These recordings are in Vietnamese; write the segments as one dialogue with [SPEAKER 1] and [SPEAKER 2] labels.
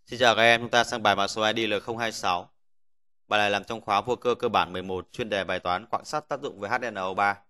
[SPEAKER 1] Xin chào các em, chúng ta sang bài mã số ID là 026. Bài này làm trong khóa vô cơ cơ bản 11, chuyên đề bài toán quặng sắt tác dụng với HNO3.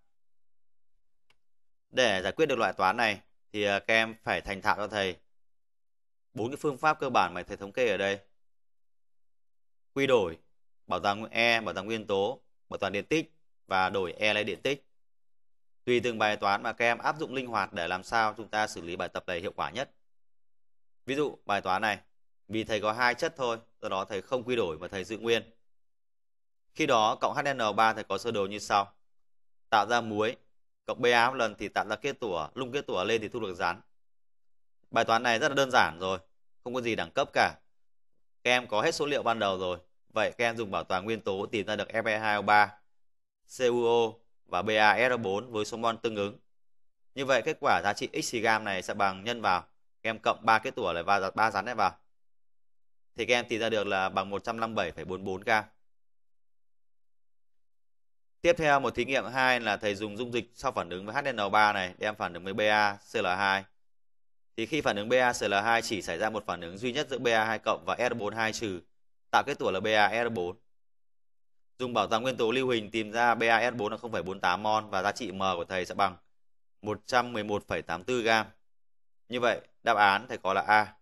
[SPEAKER 1] Để giải quyết được loại toán này thì các em phải thành thạo cho thầy bốn cái phương pháp cơ bản mà thầy thống kê ở đây. Quy đổi, bảo toàn E, bảo toàn nguyên tố, bảo toàn điện tích và đổi E lấy điện tích. Tùy từng bài toán mà các em áp dụng linh hoạt để làm sao chúng ta xử lý bài tập này hiệu quả nhất. Ví dụ bài toán này, vì thầy có hai chất thôi, do đó thầy không quy đổi mà thầy giữ nguyên. Khi đó cộng HNO3 thầy có sơ đồ như sau. Tạo ra muối, cộng Ba một lần thì tạo ra kết tủa, lung kết tủa lên thì thu được rắn. Bài toán này rất là đơn giản rồi, không có gì đẳng cấp cả. Các em có hết số liệu ban đầu rồi. Vậy các em dùng bảo toàn nguyên tố tìm ra được Fe2O3, CuO và BaSO4 với số mol tương ứng. Như vậy kết quả giá trị x gam này sẽ bằng nhân vào, các em cộng 3 kết tủa này và 3 rắn này vào. Thì các em tìm ra được là bằng 157,44 gam. Tiếp theo một thí nghiệm 2 là thầy dùng dung dịch sau phản ứng với HNO3 này đem phản ứng với BaCl2. Thì khi phản ứng BaCl2 chỉ xảy ra một phản ứng duy nhất giữa Ba2 cộng và SO4 trừ, tạo kết tủa là BaSO4. Dùng bảo toàn nguyên tố lưu huỳnh tìm ra BaSO4 là 0,48 mol và giá trị M của thầy sẽ bằng 111,84 gam. Như vậy đáp án thầy có là A.